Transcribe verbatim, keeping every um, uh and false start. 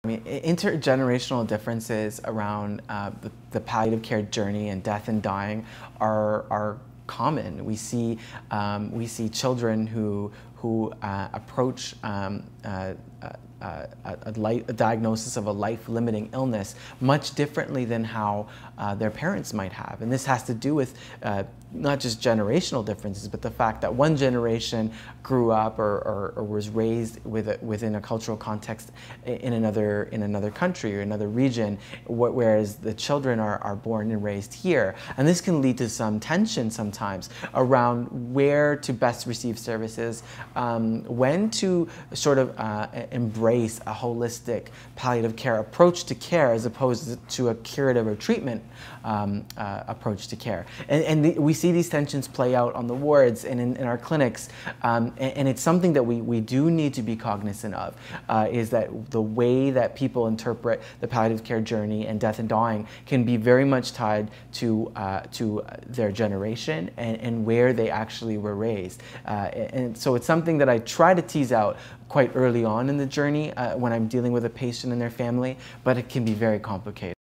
I mean, intergenerational differences around uh, the, the palliative care journey and death and dying are, are common. We see, um, we see children who, who uh, approach um, uh, uh, uh, a, life, a diagnosis of a life-limiting illness much differently than how uh, their parents might have. And this has to do with uh, not just generational differences, but the fact that one generation grew up or, or, or was raised with a, within a cultural context in another, in another country or another region, whereas the children are, are born and raised here. And this can lead to some tension sometimes around where to best receive services, um, when to sort of uh, embrace a holistic palliative care approach to care as opposed to a curative or treatment um, uh, approach to care. And, and the, we see these tensions play out on the wards and in, in our clinics, um, and, and it's something that we, we do need to be cognizant of, uh, is that the way that people interpret the palliative care journey and death and dying can be very much tied to, uh, to their generation and, and where they actually were raised. Uh, and so it's something that I try to tease out quite early on in the journey uh, when I'm dealing with a patient and their family, but it can be very complicated.